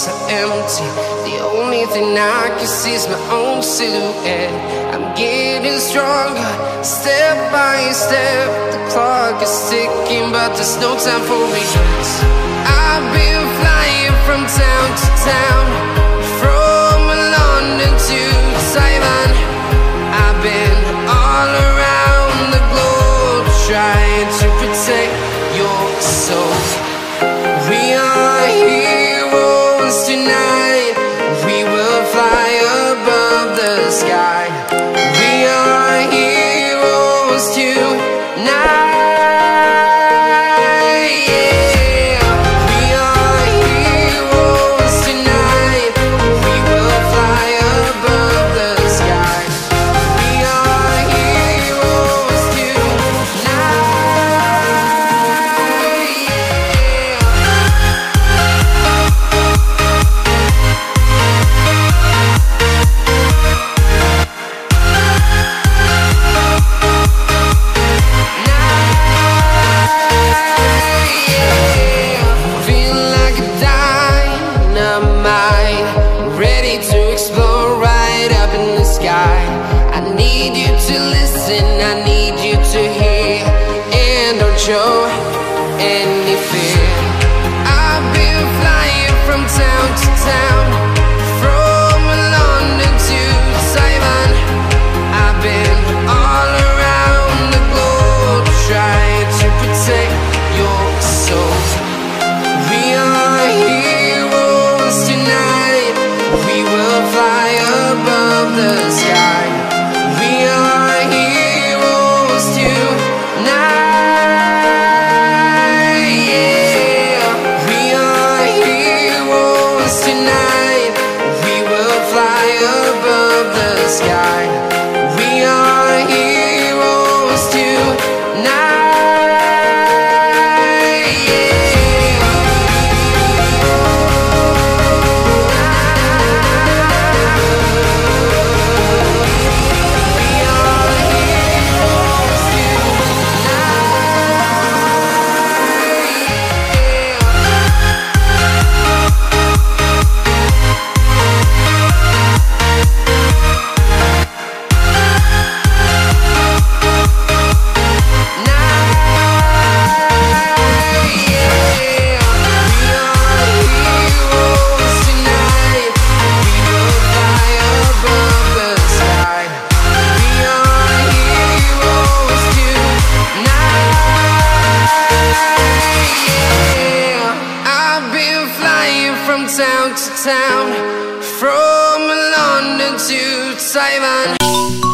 so empty. The only thing I can see is my own silhouette. I'm getting stronger, step by step. The clock is ticking, but there's no time for regrets. I've been flying from town to town, from London to Taiwan. I've been all around the globe, trying to protect your soul. We are heroes tonight. We will fly above the sky. We are heroes tonight. Show any fear. I've been flying from town to town, from London to Taiwan. I've been all around the globe, trying to protect your soul. We are heroes tonight. We will fly above the sky. We are heroes tonight. Sky. We are heroes tonight. Town to town, from London to Taiwan.